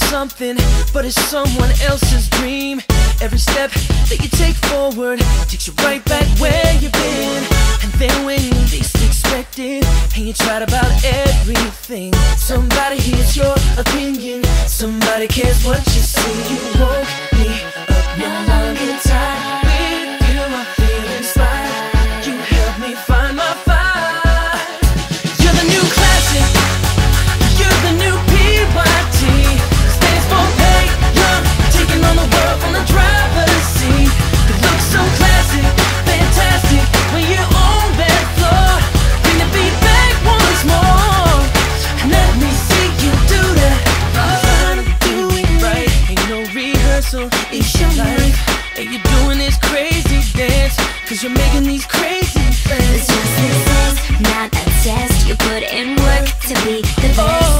something, but it's someone else's dream. Every step that you take forward takes you right back where you've been. And then when you least expect it, and you tried about everything, somebody hears your opinion, somebody cares what you see. You woke me up, no longer tired. With you I feel inspired. You helped me find my fire. You're the new classic. You're the new PYT. Stands for pay young, taking on the world from the driver's seat. You look so classic, fantastic when you're on that floor. Bring the beat back once more. Let me see you do that. Trying to do it right, ain't no rehearsal, it's your life. And you're doing this crazy dance, cause you're making these crazy friends. It's just success, not a test. You put in work to be the best.